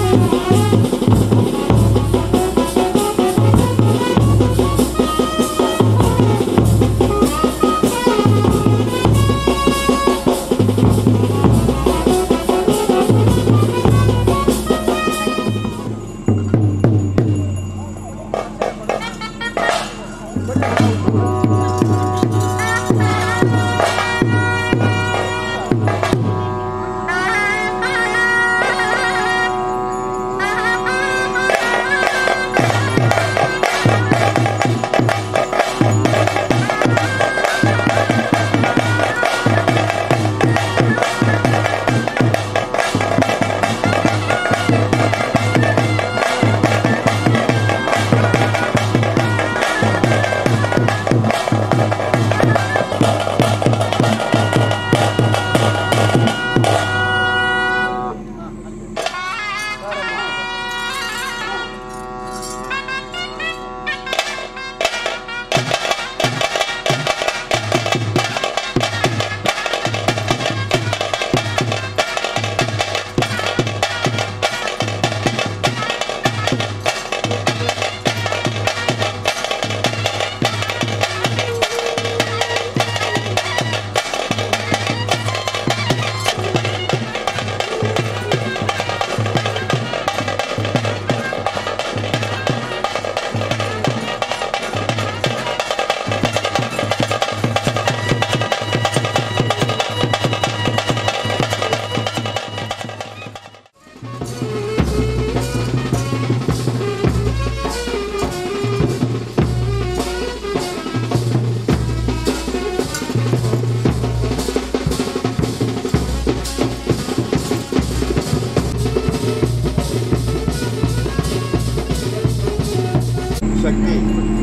ಶಕ್ತಿ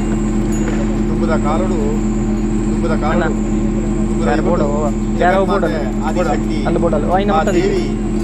ತುಂಬದ ಕಾರಡು ದೇವಿ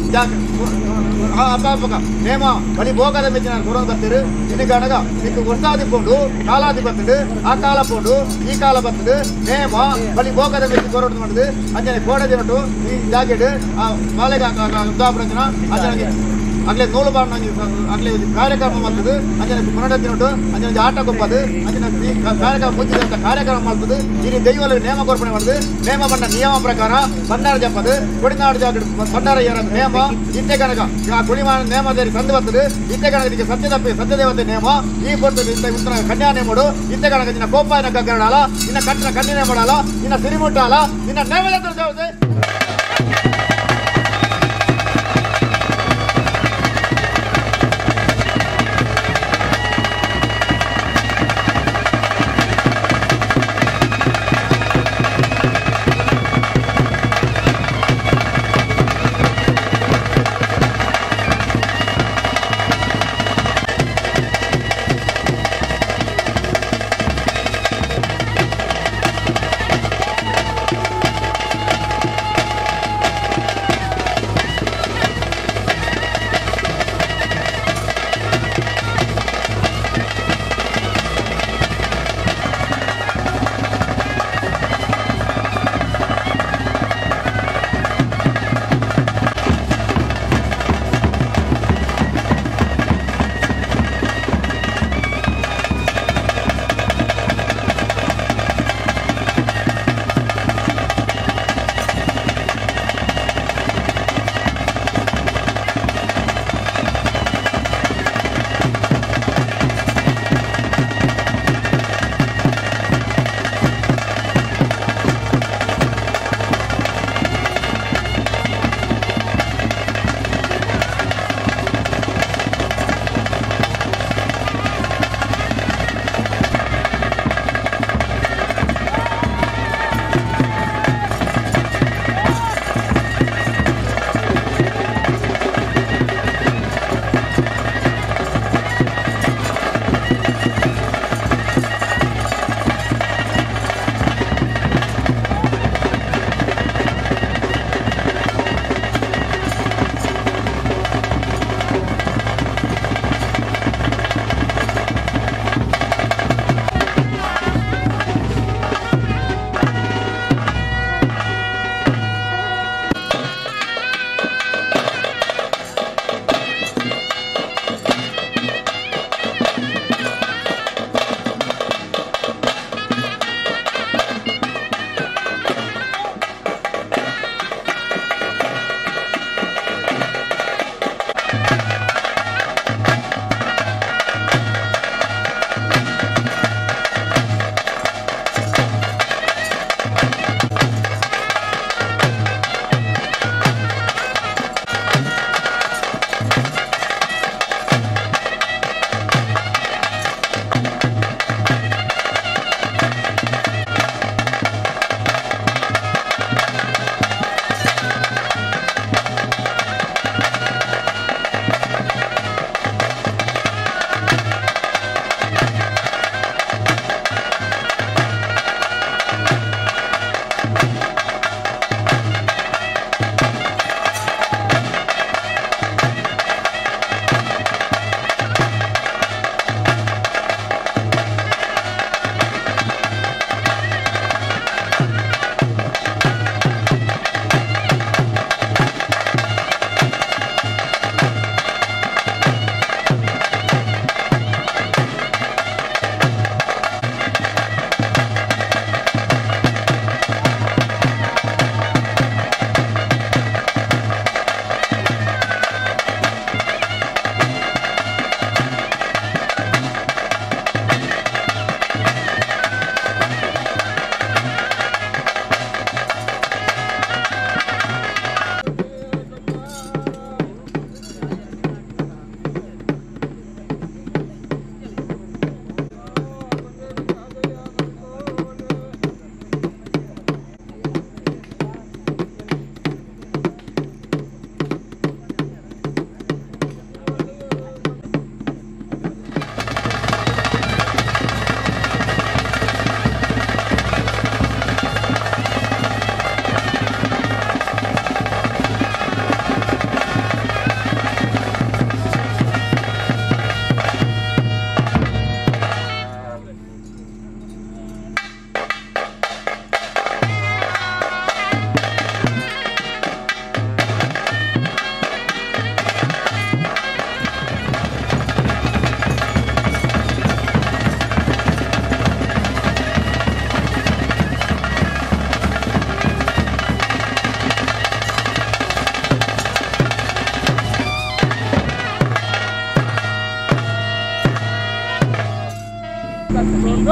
నేమ బలి భోగద మెచ్చిన దూరం కత్తిరు ఎందుకనగా నీకు వృత్తాది పోండు కాలాది బతుడు ఆ కాల పోండు ఈ కాల బతుడు నేమ బలి భోగద మెచ్చి కోరడుతున్నది అంజని కోడ తినట్టు ఈ జాకెట్ వాళ్ళగా ఉదాహరణ అంజనకి ಅಗ್ಲೇ ನೂಲು ಬಾಣ ಅಗ್ಲೇ ಕಾರ್ಯಕ್ರಮ ಮಾಡ್ತದೆ ಅಂಜನ ಮನಡ ತಿನ್ನೋದು ಅಂಜನ ಆಟ ಕೊಪ್ಪದು ಅಂಜನ ಕಾರ್ಯಕ್ರಮ ಮುಂಚಿದಂತ ಕಾರ್ಯಕ್ರಮ ಮಾಡ್ತದೆ ಇಲ್ಲಿ ದೈವಗಳು ನೇಮ ಕೋರ್ಪಣೆ ಮಾಡುದು ನೇಮ ಬಂದ ನಿಯಮ ಪ್ರಕಾರ ಭಂಡಾರ ಜಪ್ಪದು ಕೊಡಿನಾಡು ಜಾಗ ಭಂಡಾರ ಏರ ನೇಮ ಇತ್ತೆ ಕನಕ ಆ ಕುಳಿಮಾನ ನೇಮದಲ್ಲಿ ತಂದು ಬರ್ತದೆ ಇತ್ತೆ ಕನಕ ಇದಕ್ಕೆ ಸತ್ಯದೇವತೆ ನೇಮ ಈ ಕೊಡ್ತದೆ ಇಂತ ಉತ್ತರ ಕನ್ಯಾ ನೇಮಡು ಇತ್ತೆ ಕನಕ ನಿನ್ನ ಕೋಪಾಯನ ಗಗ್ಗರಡಾಲ ನಿನ್ನ ಕಟ್ಟಿನ ಕಣ್ಣಿನೇ ಮಾಡಾಲ ನಿನ್ನ ಸಿರಿಮುಟ್ಟಾಲ ನಿನ್ನ ನೇಮದ ಜವಾಬ್ದಾರಿ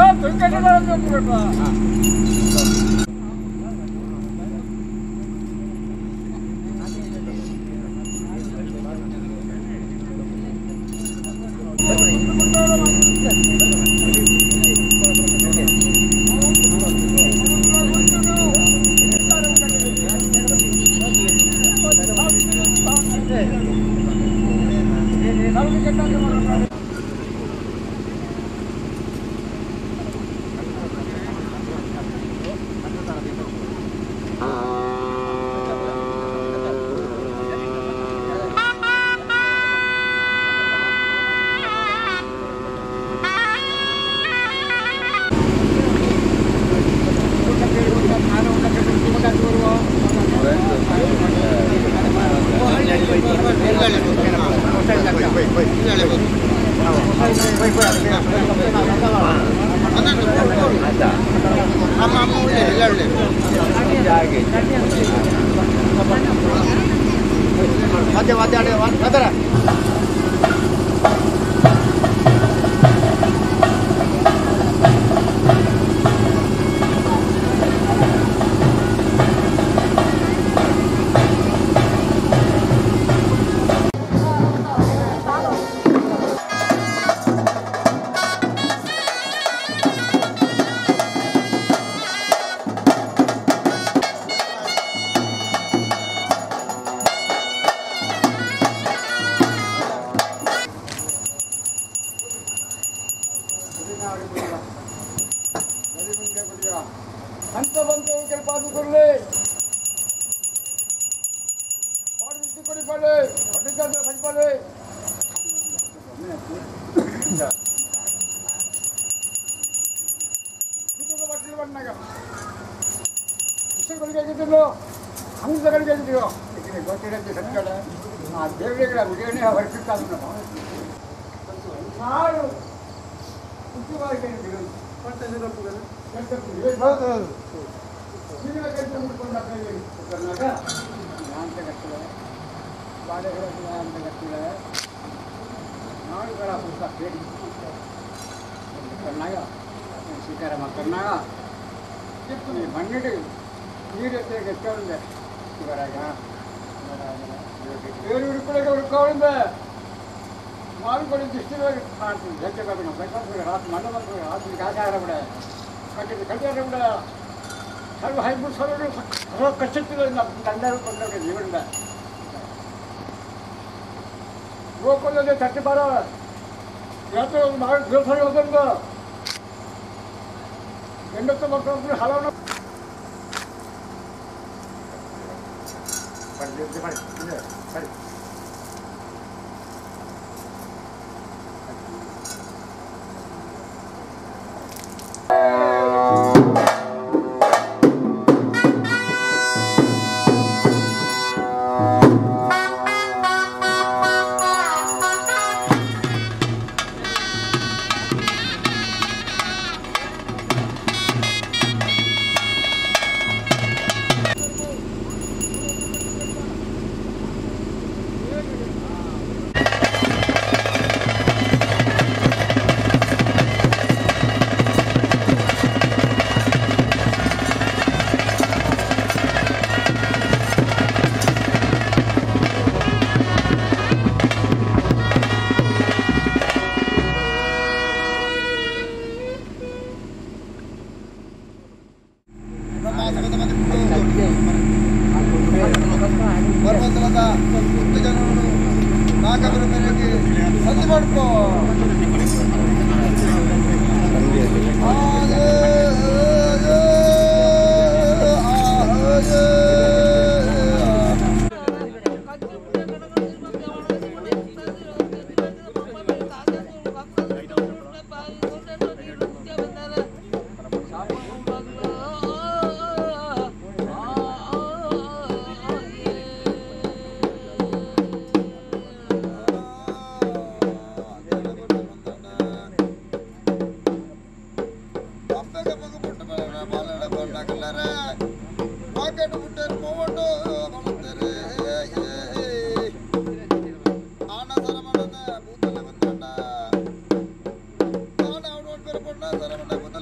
Buddha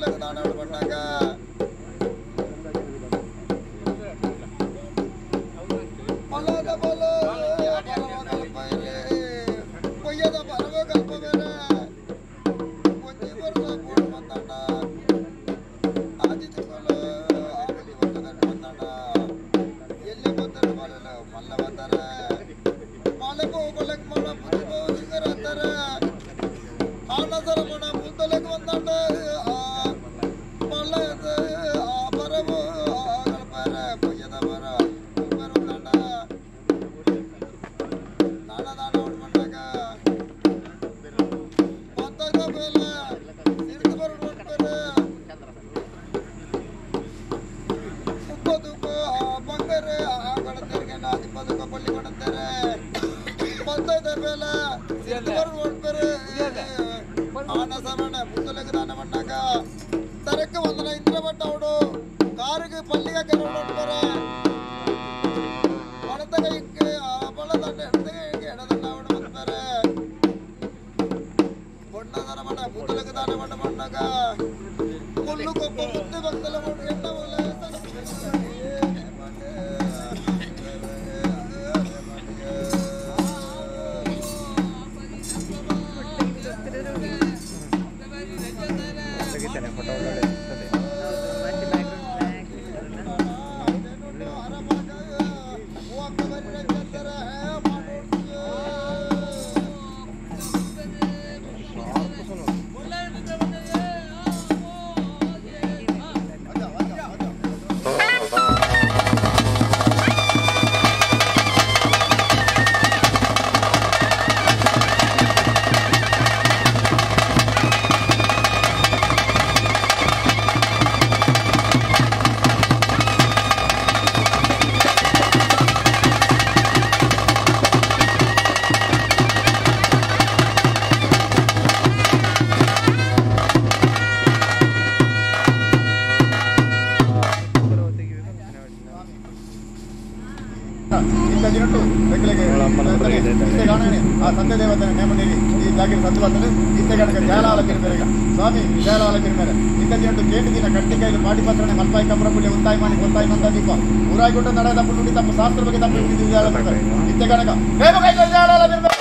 ಆನಸರಮಣ ಮುದ್ದಲೆಗೆ ಒಂದಂಡ ಪಳ್ಳದ ಪರವು ಪರ ಪುಯ್ಯದ ಪರ ಒಂದಂಡ ದಾಣ ದಾಣ ಹೊಡ್ಕೊಂಡಾಗ ಮತ್ತದ ಬೇಲ ಸಿಡ್ದು ಬರ್ಕೊಂಡ್ಬರ ಉಪ್ಪದುಪ್ಪು ಬಂಗಾರ ಕೊಡ್ತಾರೆ ನಾದಿಪ್ಪದಕ್ಕ ಪಳ್ಳಿ ಕೊಡ್ತಾರೆ ಮತ್ತದ ಬೇಲ ಸಿಡ್ದು ಬರ್ಕೊಂಡ್ಬರ ಆನಸರಣ ಮುದ್ದಲೆಗೆ ದಾನ பண்ணாங்க ತರಕ್ಕೆ ಒಂದನ ಇಂದ್ರ ಬಟ್ಟ ಅವಡು ಕಾರಿಗೆ ಪಳ್ಳಿಗೆ ಕೆರೊಂಡ್ಬರ ಪಡದ ಕೈಗೆ ಬಳದಂಡ ಎಡದಂಡ ಅವಡು ಬಂತಾರೆ பொன்னதரமட முத்தலுக்கு தான பண்ணாங்க முள்ளு கொப்ப முத்து பக்தல என்ன போல సత్యదేవతని నేమదేవి ఈ దగ్గర సత్తువతలు ఇంత కనుక జయాల కిరిమెరగా స్వామి జయాల కిరిమెర ఇంత చెట్టు కేంటి దిన కట్టికాయలు పాటిపత్రని మల్పాయి కమరపుల్లి ఉంటాయి మని కొత్తాయి మంద దీప ఊరాయిగుంట నడేటప్పుడు నుండి తప్ప శాస్త్ర ಬಗ್ಗೆ తప్ప ఇంత కనుక జయాల కిరిమెర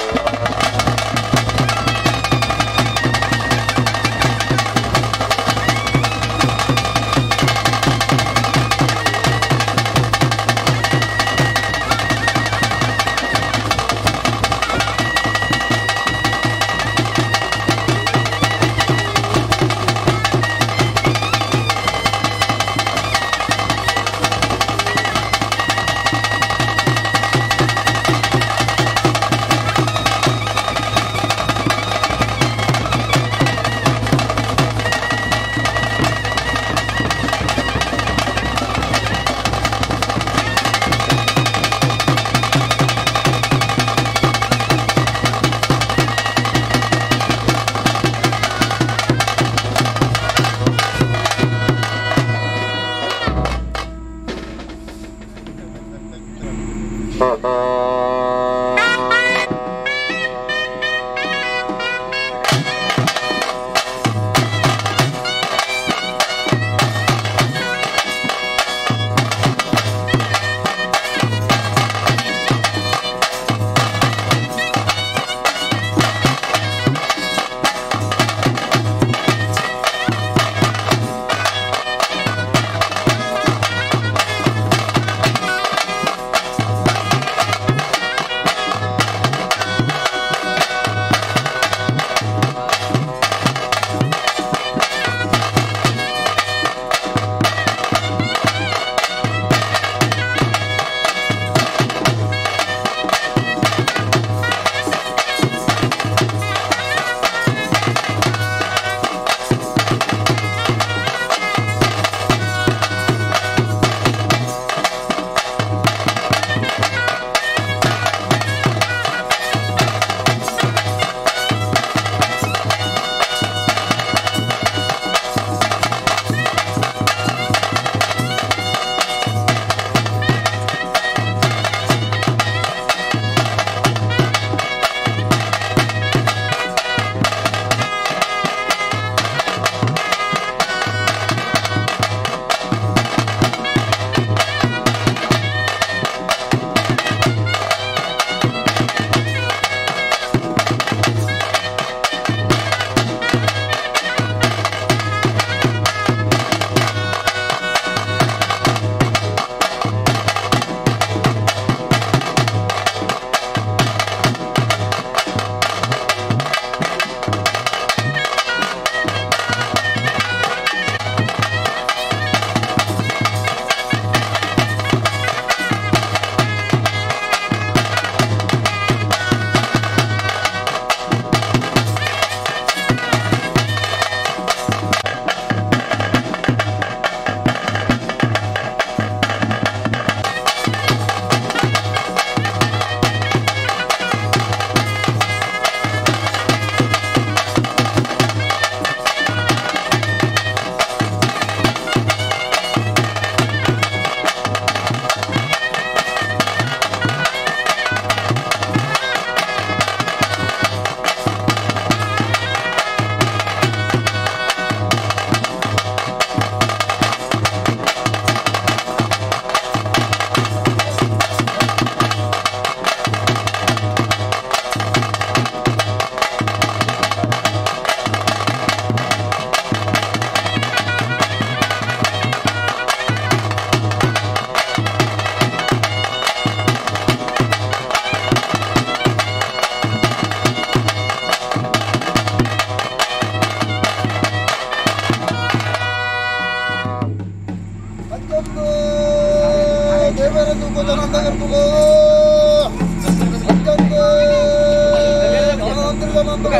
ಜನಂದ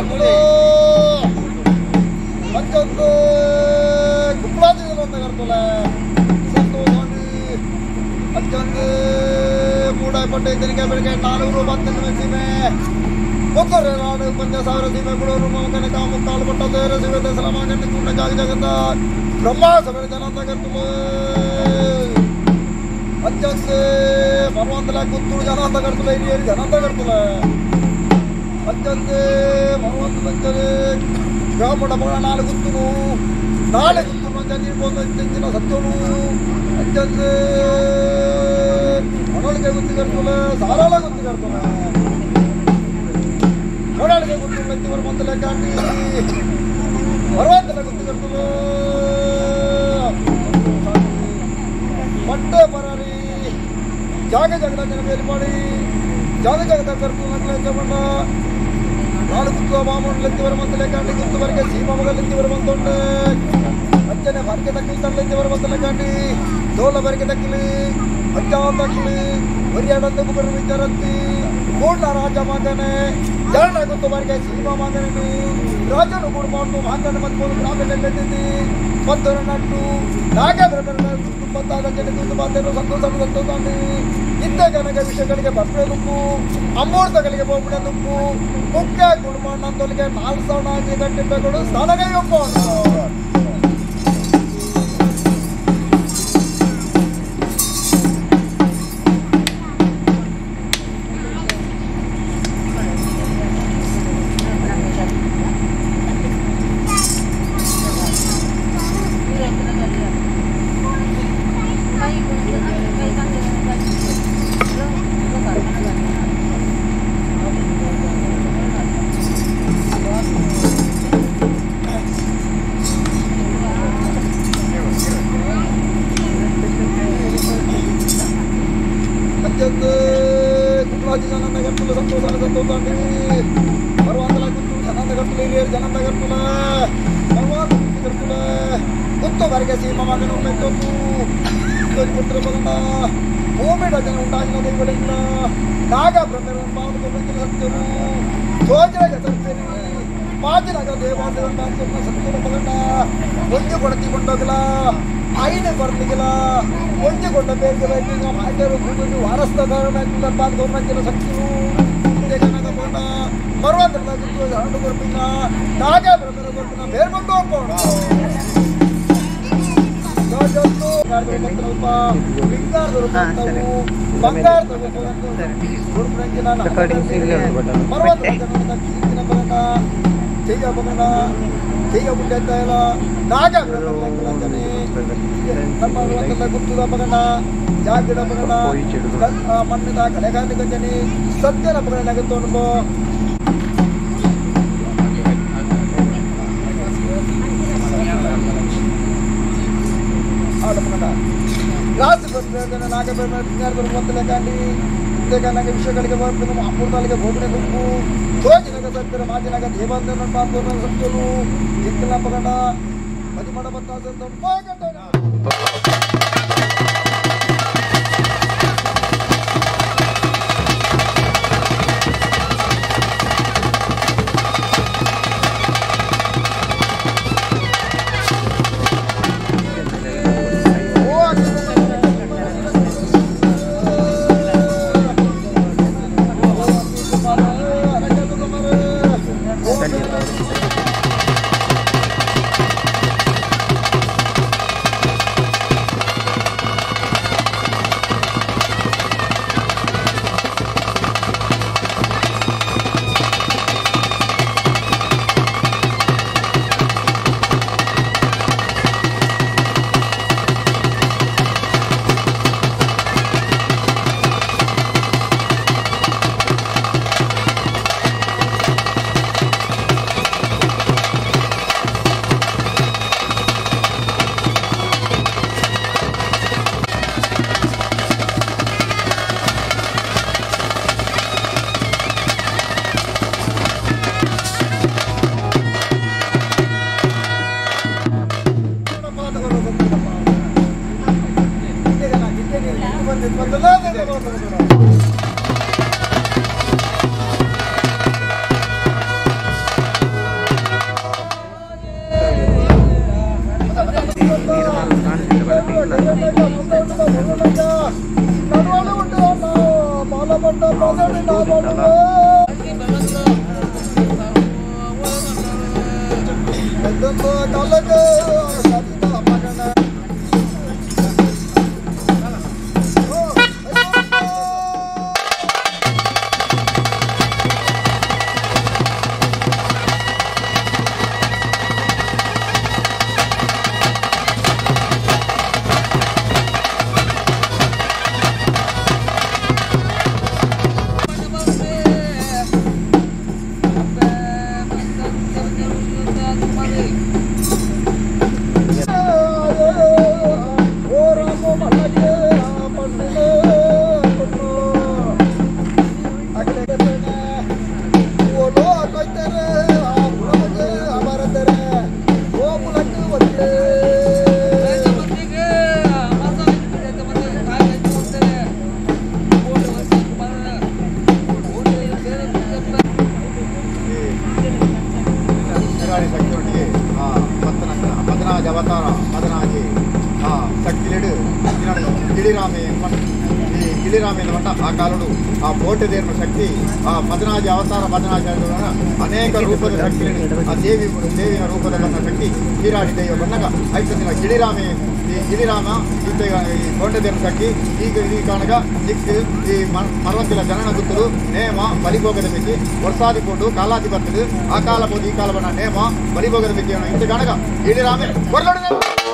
ಮತ್ತೊಂದು ಕುಪ್ಪಳಾದಿ ಜನಂದ ಕರ್ತಲ ಸಂತೋಷಿ ಮತ್ತೊಂದು ಮೂಡಾಯ್ಪಟ್ಟೆ ತೆರಿಗೆ ಬೆಳಗ್ಗೆ 410 ಸೀಮೆ ಒಕ್ಕರೆ ನಾಡು 5000 ಸೀಮೆ ಗುಳೂರು ಮಗನ ಕಾಮುಕ್ಕಾಲು ಪಟ್ಟದೇರ ಶಿವತೆ ಸಲಾಮಗನ್ನ ಕುಂಡ ಜಾಗ ಜಗತ್ತ ಬ್ರಹ್ಮ ಸಭೆ ಜನಂದ ಕರ್ತಲ ಅಜ್ಜಂದೆ ಮರವಂತಲ ಕುತ್ತೂರು ಜನಂದ ಕರ್ತಲ ಹಿರಿಯರು ಜನಂದ ಕರ್ತಲ ಅಜ್ಜಂದೆ ಮರವಂತಲಂಚರೆ ಗ್ರಾಮಡ ಮಗಳ 4 ಗುತ್ತುನು 4 ಗುತ್ತುನು ಅಂಜಿರ್ಬೋದು ಅಂಚಿನ ಸತ್ಯನು ಅಜ್ಜಂದೆ ಮನೊಳಿಗೆ ಗುತ್ತಿ ಕರ್ತಲ ಸಾರಾಳ ಗುತ್ತಿ ಕರ್ತಲ ಮೊಡಳಿಗೆ ಗುತ್ತು ಲಂಚಿವರ ಮಂದಲೆ ಕಾಟಿ ಮರವಂತಲ ಗುತ್ತಿ ಕರ್ತಲ ಪಟ್ಟೆ ಬರರಿ ಜಾಗ ಜಗದ ಜನ ಬೇಲಿ ಮಾಡಿ ಜಾಗ ಜಗದ ಕರ್ತು ನಗಲೆಂಚ ಬಂಡ 4 ಗುತ್ತು ಮಾಮೂಲು ಮಂದಲೆ ಕಾಟಿ ಗುತ್ತುವರೆಗೆ ಸೀಮಾ ಮಗಲೆಂಚಿವರ ಬಂದೊಂಡೆ ಅಜ್ಜನೆ ಬರ್ಗೆ ತಕ್ಕಲಿ ತಂದೆಂಚಿವರ ಬಂದಲೆ ಕಾಟಿ ದೋಲ ಬರ್ಗೆ ತಕ್ಕಲಿ ಅಜ್ಜ ತಕ್ಕಲಿ ಒರಿಯಾಡಂದು ಮುಗರು ವಿಚಾರಂತಿ ಕೂಡ್ಲ ರಾಜ ಮಗನೆ ಜನ ಗುತ್ತುವರೆಗೆ ಸೀಮಾ ಮಗನೇ ರಾಜನು ಕೂಡ ಮಾಡ್ತು ಮಗನ ಮತ್ಕೊಂಡು ಗ್ರಾಮದಲ್ಲೆದ್ದಿದ್ದಿ ಮದ್ದರ ನಟ್ಟು ನಾಗೇಂದ್ರ ತುಂಬತ್ತಾದ ಜನ ಕುಂದು ಮಾತೇನು ಸಂತೋಷ ಇಂಥ ಜನಗೆ ವಿಷಯಗಳಿಗೆ ಬಪ್ಪೆ ನುಪ್ಪು ಅಮೂರ್ತಗಳಿಗೆ ಬೋಗುಡೆ ನುಪ್ಪು ಮುಖ್ಯ ಕುಡುಂಬನಂದೊಲಿಗೆ 4 ಸಾವಿರ ಗಂಟೆಗಳು ಸ್ಥಾನಗೆ ಒಪ್ಪೋಣ ಒಂಜು ಕೊಡತಿಕೊಂಡೋಗಲ ಐದು ಬರ್ಲಿಗಿಲ್ಲ ಒಂಜು ಕೊಂಡ ಬೇಗ ಮಾಟರು ವಾರಸ್ತ ಗೌರ್ಮೆಂಟ್ ಶಕ್ತಿರು ಜನಗೊಂಡ ಮರುವಂತ ಹರಡು ಕೊಡ್ತೀನ ನಾಗ ಬ್ರದರ್ ಕೊಡ್ತೀನ ಬೇರೆ ಬಂದು ಹೋಗೋಣ ಬಂಗಾರ ಈಗ ಮುಂದೆ ಅಂತ ಇಲ್ಲ ನಾಗ ನಮ್ಮ ಗುತ್ತುದ ಮಗನ ಜಾಗದ ಮಗನ ಮಣ್ಣದ ಕಡೆಗಾದ ಗಂಜನಿ ಸತ್ಯನ ಮಗನ ನಗತ್ತೊಂಡು ರಾಸಿ ಬರ್ತಾರೆ ನಾಗ ಮೊದಲೇ ಕಾಂಡಿ ನನಗೆ ವಿಷಯಗಳಿಗೆ ಬರ್ತದೆ ಅಮೃತಗಳಿಗೆ ಹೋಗಣೆ ಗುಂಪು ಸೋಜಿನಾಗ ಸತ್ತರ ಮಾಜಿನಾಗ ದೇವಾಂತರ ಪಾತ್ರ ಸತ್ಯನು ಎಕ್ಕಲ ಪಗಡ ಮದಿ ಮಾಡ ಆ ಕಾಲುಡು ಆ ಕೋಟೆದೇವರ ಶಕ್ತಿ ಆ ಪದನಾಜಿ ಅವತಾರ ಪದನಾಜಿ ಅನೇಕ ರೂಪದ ಶಕ್ತಿ ಆ ದೇವಿಯ ರೂಪದ ಬಂದ ಶಕ್ತಿ ಹೀರಾಡಿ ದೈವ ಬಂದಾಗ ಐದು ಗಿಳಿರಾಮೆ ಈ ಗಿಳಿರಾಮ ಈ ಕೋಟೆದೇವರ ಶಕ್ತಿ ಈಗ ಈ ಕಾರಣಗ ದಿಕ್ಕು ಈ ಮರವಂತಿಲ ಜನನ ಗುತ್ತಲು ನೇಮ ಬಲಿಭೋಗದ ಮಿತಿ ವರ್ಷಾದಿಕೊಂಡು ಕಾಲಾದಿ ಬರ್ತದೆ ಆ ಕಾಲ ಬೋದು ಈ ಕಾಲ ಬಣ್ಣ ನೇಮ ಬಲಿಭೋಗದ ಮಿತಿ ಇಂಥ ಕಾರಣಗ ಗಿಳಿರಾಮೆ ಹೊರಗಡೆ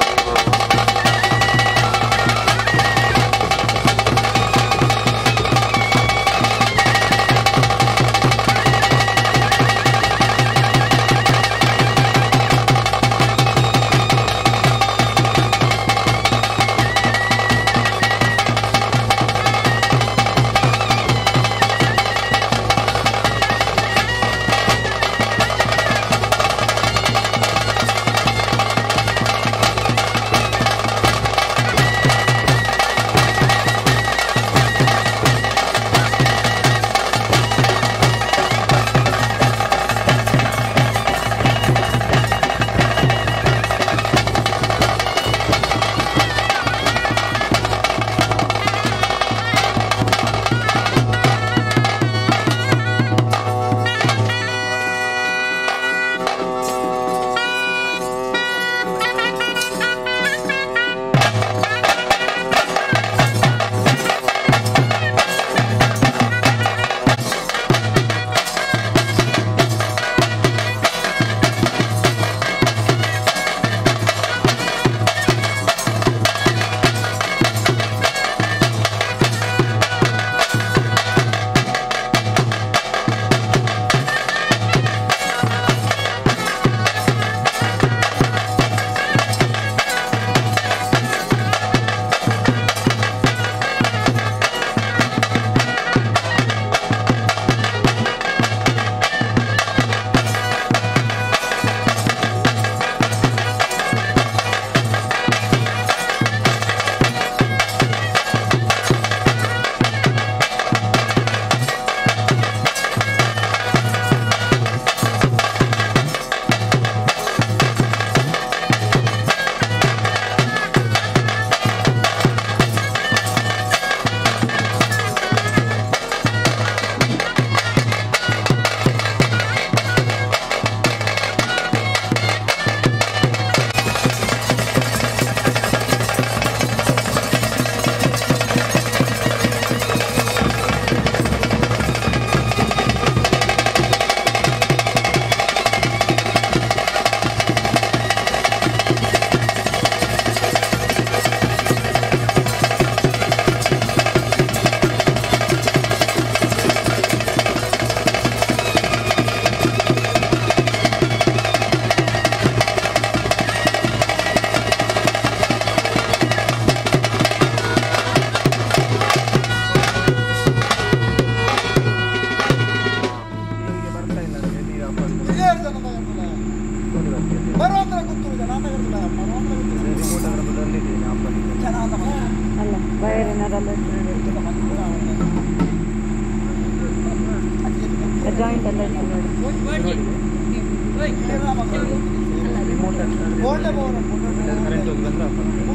ಜಾಯಿಂಟ್ ಎಲ್ಲ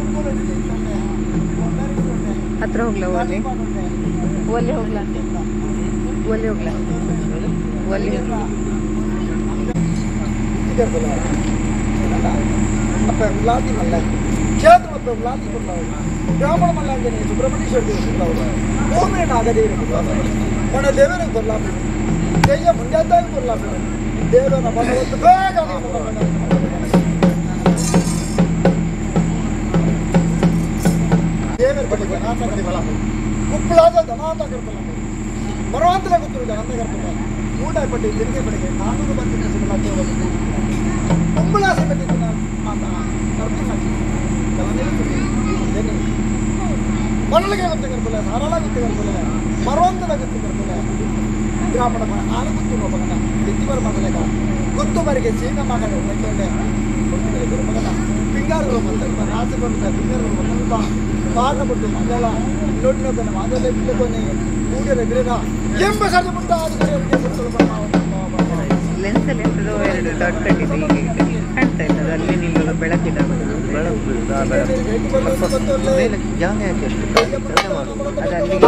ಹತ್ರ ಹೋಗ್ಲಾ ಓಲಿ ಓಲಿ ಹೋಗ್ಲಾ ಒಲೆ ಹೋಗ್ಲಾ ಒಲೆ ವ್ಲಾದಿ ಮಲ್ಲ ಕ್ಷೇತ್ರ ಮತ್ತು ವ್ಲಾದಿ ಕೊಟ್ಟವರು ಬ್ರಾಹ್ಮಣ ಮಲ್ಲಾಂಜನೇಯ ಸುಬ್ರಹ್ಮಣ್ಯೇಶ್ವರ ದೇವರು ಭೂಮಿ ನಾಗದೇ ಮನ ದೇವರ ಕೊಲ್ಲಾಪ ದೆಯ್ಯ ಮುಂಜಾದಾಗ ಕೊಲ್ಲಾಪ ದೇವರ ಭಗವಂತ ಬೇಗ ದೇವರ ಬಗ್ಗೆ ಕುಪ್ಪಳಾದ ಧನಾತ ಕರ್ತಲ್ಲ ಮರವಂತಲ ಗೊತ್ತಿರುವುದು ಅಂದ ಕರ್ತಲ್ಲ ಊಟ ಪಟ್ಟಿ ತಿರುಗಿ ಪಡೆಗೆ 400 ಬಂದಿನ ಕುಂಬಳಾಸೆ ಬಂದಿದ್ದ ಮರಳಿಗೆ ಗೊತ್ತು ಕರ್ಪಲ್ಲ ಸಾರಾಳ ಗೊತ್ತು ಕರ್ಪಲ್ಲ ಮರವಂತಲ ಗೊತ್ತು ಕರ್ಪಲ್ಲ ಗ್ರಾಮಣ ನಾನು ಗೊತ್ತು ಮಗನ ಎತ್ತಿವರ ಮಗಲೇಗ ಗೊತ್ತು ಮರಿಗೆ ಸೀನ ಮಗನ ಮೈಕೊಂಡೆ ಮಗನ ಪಿಂಗಾರರು ಬಂದ ರಾಜ ಬಂದ ಪಿಂಗಾರರು ಬಂದ ಪಾಠಪಟ್ಟು ಮಂಗಳ ನೋಡಿನ ಮಾದಲೆ ಬಿಲ್ಲಕೊನೆ ಕೂಡಿರ ಗಿರದ ಎಂಬ ಸಣ್ಣ ಪುಟ್ಟ ಲೆನ್ಸಲ್ಲಿ ಎಂಥದೋ 2 ಡಾಟ್ ಕಟ್ಟಿದೆ ಕಾಣ್ತಾ ಇಲ್ಲ ಅದು ಅಲ್ಲಿ ನಿಲ್ಲಲು ಬೆಳಕಿಲ್ಲ ಮೇಲೆ ಜಾಗ ಯಾಕೆ ಅಷ್ಟು ಕೆಲಸ ಮಾಡೋದು ಅದು ಅಲ್ಲಿಗೆ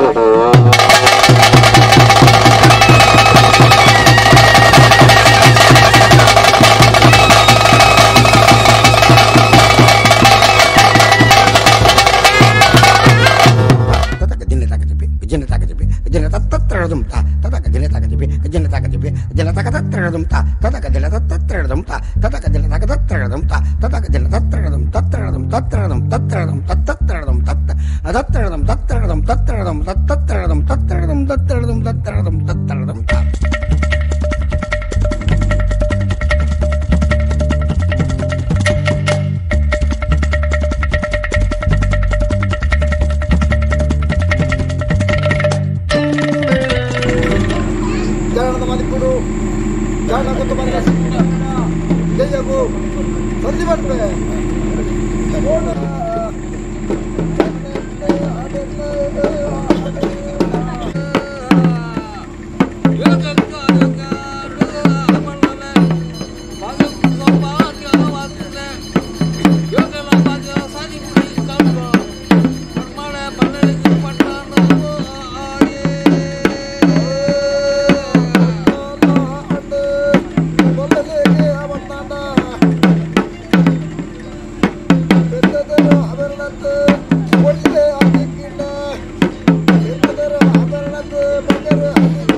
ಒಳ್ಳೆ